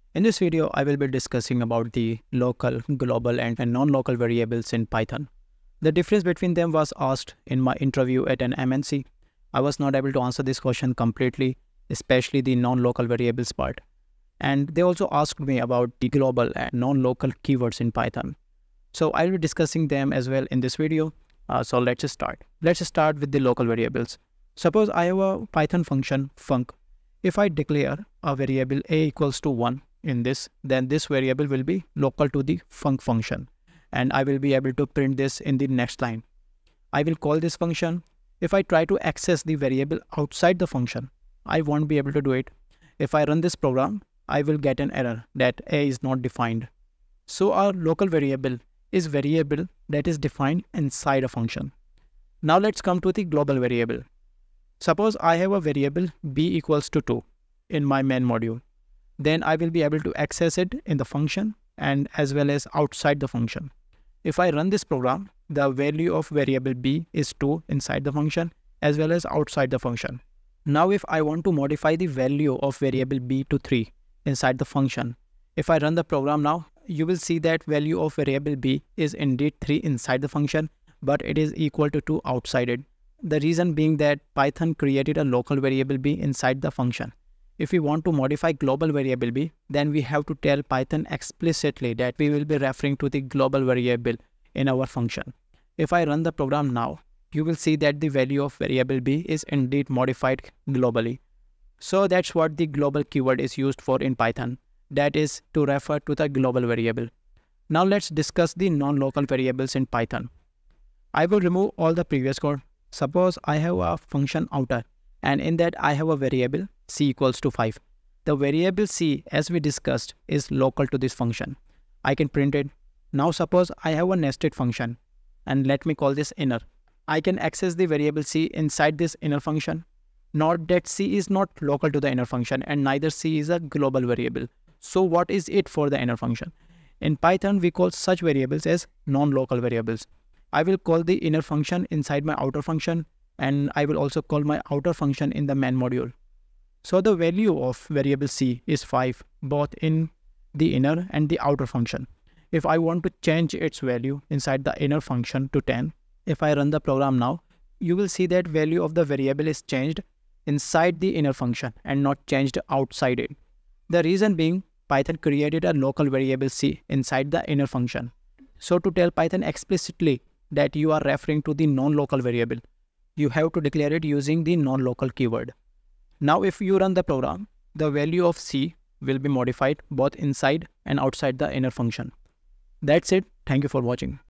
In this video, I will be discussing about the local, global, and non-local variables in Python. The difference between them was asked in my interview at an MNC. I was not able to answer this question completely, especially the non-local variables part. And they also asked me about the global and non-local keywords in Python. So I'll be discussing them as well in this video. So let's just start. Let's start with the local variables. Suppose I have a Python function func. If I declare a variable a equals to 1 in this, then this variable will be local to the func function, and I will be able to print this in the next line. I will call this function. If I try to access the variable outside the function, I won't be able to do it. If I run this program, I will get an error that a is not defined. So our local variable is variable that is defined inside a function. Now let's come to the global variable. Suppose I have a variable b equals to 2 in my main module. Then I will be able to access it in the function and as well as outside the function. If I run this program, the value of variable b is 2 inside the function as well as outside the function. Now if I want to modify the value of variable b to 3 inside the function, if I run the program now, you will see that value of variable b is indeed 3 inside the function, but it is equal to 2 outside it. The reason being that Python created a local variable b inside the function. If we want to modify global variable b, then we have to tell Python explicitly that we will be referring to the global variable in our function. If I run the program now, you will see that the value of variable b is indeed modified globally. So that's what the global keyword is used for in Python. That is to refer to the global variable. Now let's discuss the non-local variables in Python. I will remove all the previous code. Suppose I have a function outer, and in that I have a variable c equals to 5. The variable c, as we discussed, is local to this function. I can print it. Now suppose I have a nested function, and let me call this inner. I can access the variable c inside this inner function. Note that c is not local to the inner function and neither c is a global variable. So what is it for the inner function? In Python, we call such variables as non-local variables. I will call the inner function inside my outer function, and I will also call my outer function in the main module. So the value of variable c is 5, both in the inner and the outer function. If I want to change its value inside the inner function to 10, if I run the program now, you will see that value of the variable is changed inside the inner function and not changed outside it. The reason being, Python created a local variable c inside the inner function. So to tell Python explicitly that you are referring to the non-local variable, you have to declare it using the non-local keyword. Now if you run the program, the value of c will be modified both inside and outside the inner function. That's it. Thank you for watching.